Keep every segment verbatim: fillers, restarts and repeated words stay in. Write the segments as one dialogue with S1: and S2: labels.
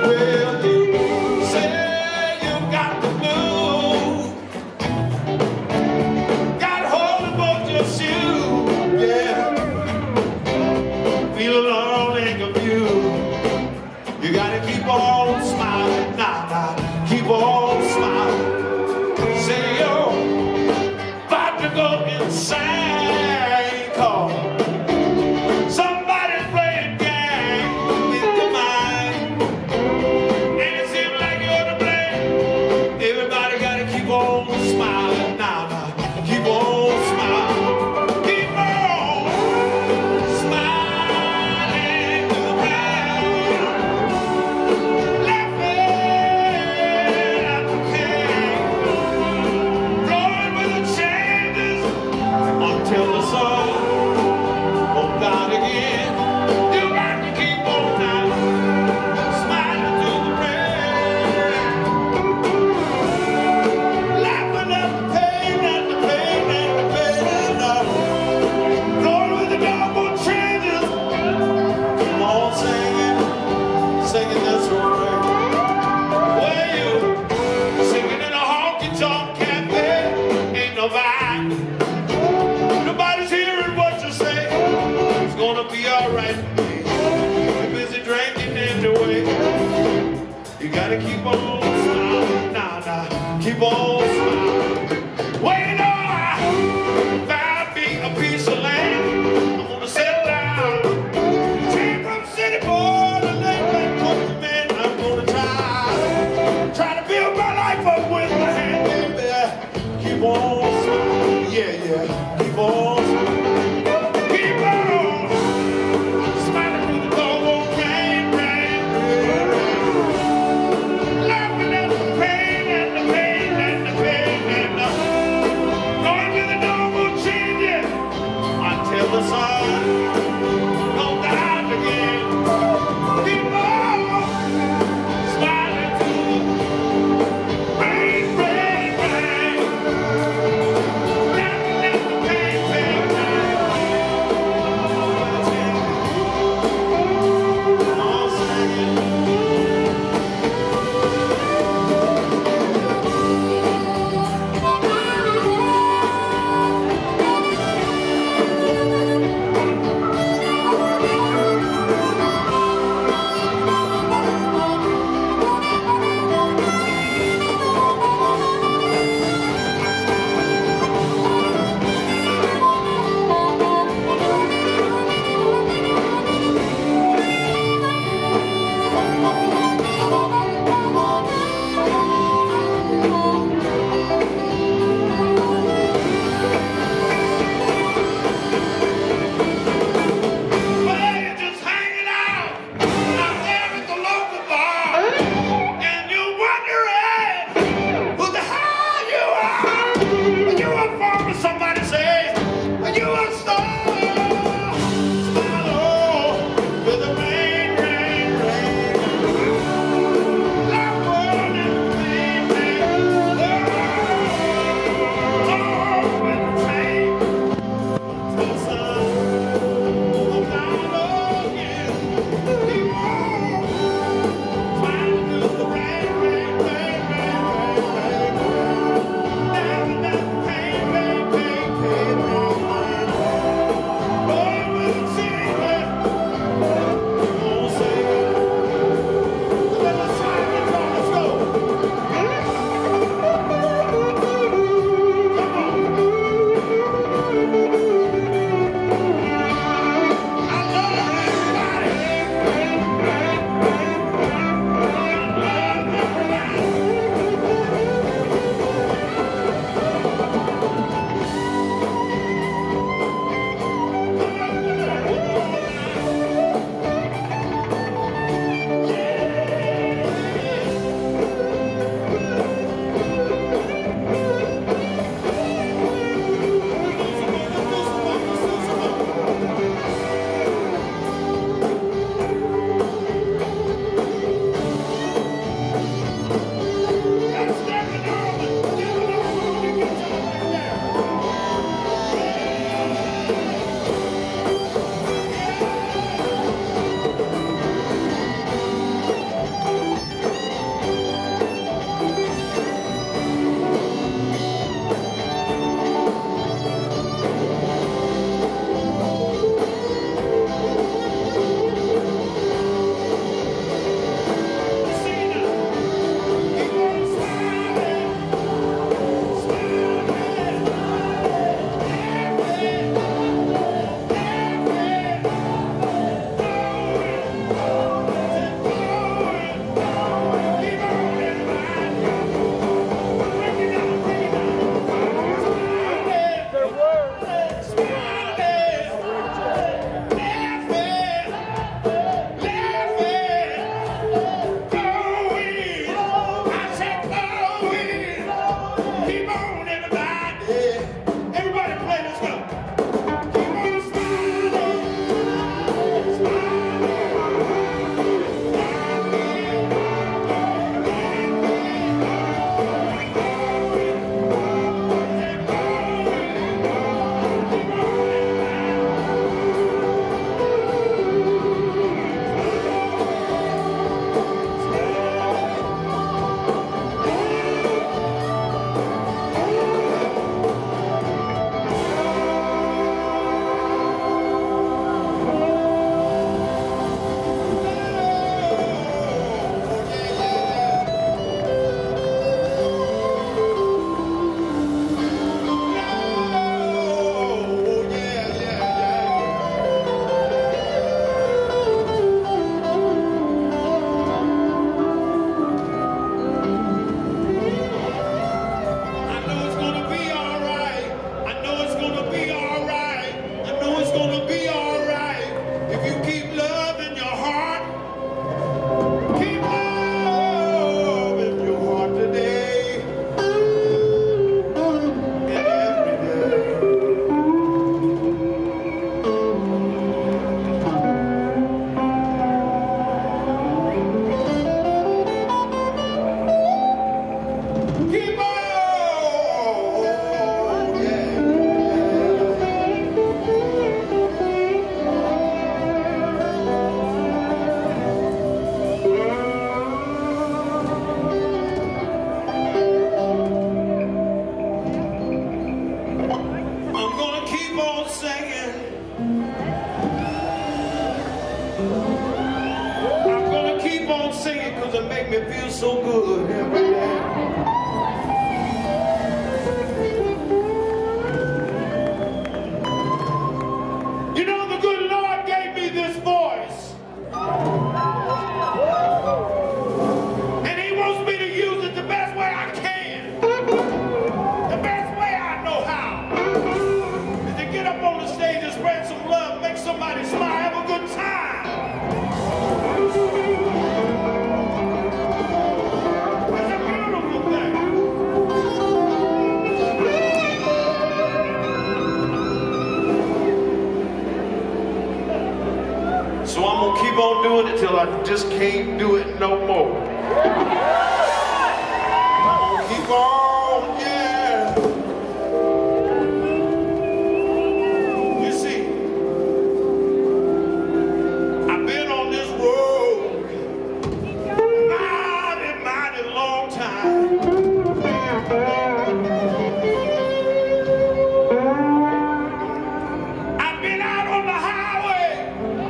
S1: Well, you say you got the blues, got hold of both your shoes, yeah. Feeling lonely and confused. You gotta keep on smiling, nah, nah, keep on smiling. Say you're about to go insane, 'cause somebody's playing games with your mind, and it seems like you're to blame. Everybody gotta keep on smiling, nah, nah, keep on smiling. Keep on smiling to the pain, laughing at the pain, blowing with the changes until the sun goes out again. You got to keep on now, smiling through the rain, laughing at the pain, at the pain, at the pain, uh, blowing with the doggone changes. Come on, singing, singing this refrain. Well, you singing in a honky-tonk cafe, ain't no vibe. Nobody's hearing what you say. It's gonna be alright for me. You're busy drinking anyway. You gotta keep on smiling, nah, nah, keep on smiling. Well, you know, I found me a piece of land. I'm gonna settle down. Came from city boy to late back country man. I'm gonna try, try to build my life up with my hand, baby. Keep on smiling, yeah, yeah, keep on smiling. Keep on smiling through the doggone rain, rain, rain, rain. Laughing at the pain and the pain and the pain. me feel so good every day. You know, the good Lord gave me this voice. And He wants me to use it the best way I can. The best way I know how. Is to get up on the stage and spread some love, make somebody smile, have a good time. It's a beautiful thing. So I'm gonna keep on doing it till I just can't do it no more. I'm gonna keep on, yeah. You see, I've been on this road a mighty, mighty long time. I've been out on the highway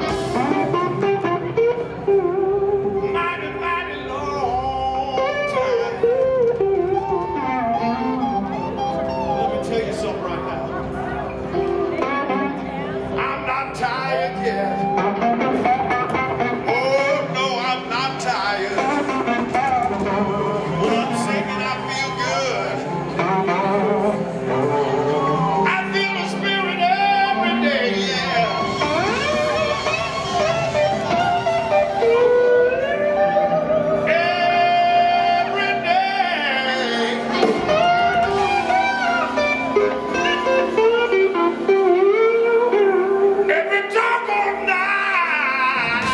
S1: mighty, mighty long time. Let me tell you something right now. I'm not tired yet. Oh no, I'm not tired. When I'm singing, I feel good. I feel the Spirit every day, yeah. Every day. Every doggone night.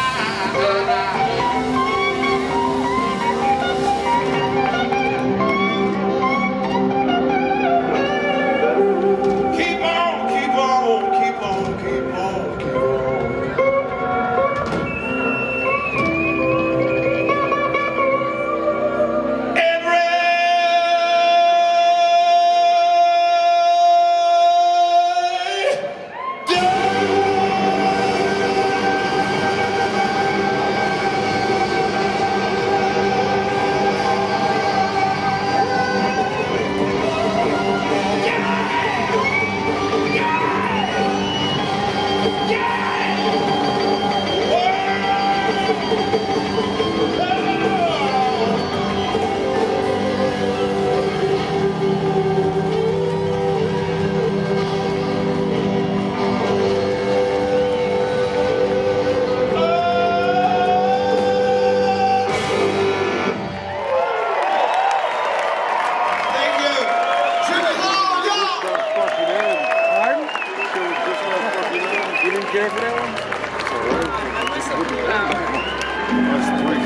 S1: Keep on, keep on, keep on, keep on, keep on. Every
S2: You didn't care for that one? It's alright.
S3: I listened to it out.
S2: That's three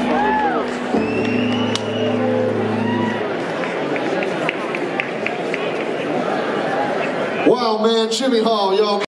S2: fucking minutes.
S4: Wow, man, Jimmy Hall, y'all.